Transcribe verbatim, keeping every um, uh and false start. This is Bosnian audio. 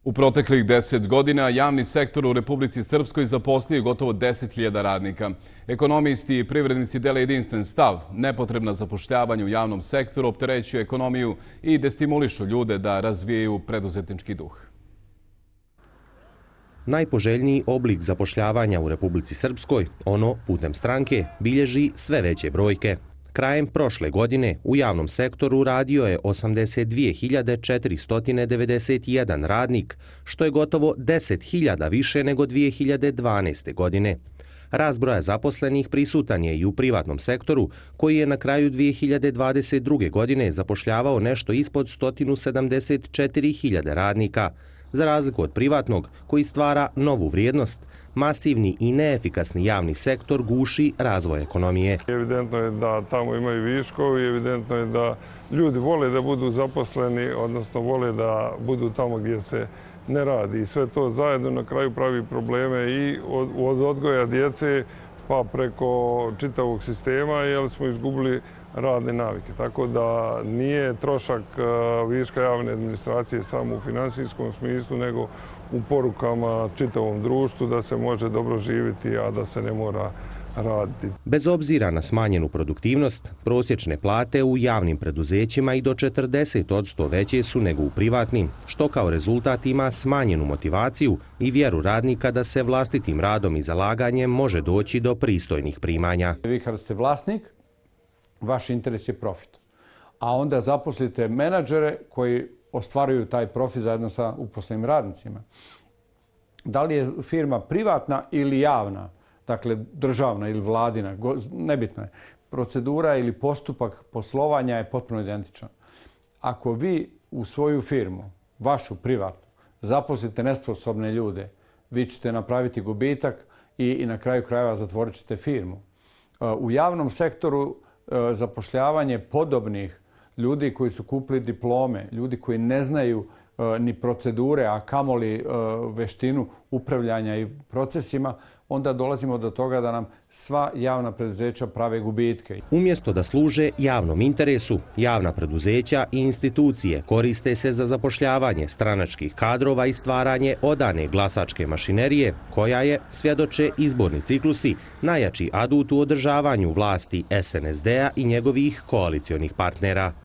U proteklih deset godina javni sektor u Republici Srpskoj zaposlio je gotovo deset hiljada radnika. Ekonomisti i privrednici dele jedinstven stav. Nepotrebna zapošljavanja u javnom sektoru opterećuju ekonomiju i destimulišu ljude da razvijaju preduzetnički duh. Najpoželjniji oblik zapošljavanja u Republici Srpskoj, ono putem stranke, bilježi sve veće brojke. Krajem prošle godine u javnom sektoru radio je osamdeset dvije hiljade četiristo devedeset jedan radnik, što je gotovo deset hiljada više nego dvije hiljade dvanaeste. godine. Rast broja zaposlenih prisutan je i u privatnom sektoru, koji je na kraju dvije hiljade dvadeset druge. godine zapošljavao nešto ispod sto sedamdeset četiri hiljade radnika. Za razliku od privatnog, koji stvara novu vrijednost, masivni i neefikasni javni sektor guši razvoj ekonomije. Evidentno je da tamo imaju viškovi, evidentno je da ljudi vole da budu zaposleni, odnosno vole da budu tamo gdje se ne radi. I sve to zajedno na kraju pravi probleme i od odgoja djece pa preko čitavog sistema, jer smo izgubili radne navike. Tako da nije trošak viška javne administracije samo u finansijskom smislu, nego u porukama čitavom društvu da se može dobro živjeti, a da se ne mora raditi. Bez obzira na smanjenu produktivnost, prosječne plate u javnim preduzećima i do četrdeset posto veće su nego u privatnim, što kao rezultat ima smanjenu motivaciju i vjeru radnika da se vlastitim radom i zalaganjem može doći do pristojnih primanja. Vi kada ste vlasnik, vaš interes je profit. A onda zaposlite menadžere koji ostvaruju taj profit zajedno sa uposlenim radnicima. Da li je firma privatna ili javna, dakle državna ili vladina, nebitno je. Procedura ili postupak poslovanja je potpuno identičan. Ako vi u svoju firmu, vašu privatnu, zaposlite nesposobne ljude, vi ćete napraviti gubitak i, i na kraju krajeva zatvorit ćete firmu. U javnom sektoru zapošljavanje podobnih ljudi koji su kupili diplome, ljudi koji ne znaju ni procedure, a kamoli veštinu upravljanja i procesima, onda dolazimo do toga da nam sva javna preduzeća prave gubitke. Umjesto da služe javnom interesu, javna preduzeća i institucije koriste se za zapošljavanje stranačkih kadrova i stvaranje odane glasačke mašinerije, koja je, svjedoče izborni ciklusi, najjači adut u održavanju vlasti S N S D-a i njegovih koalicionih partnera.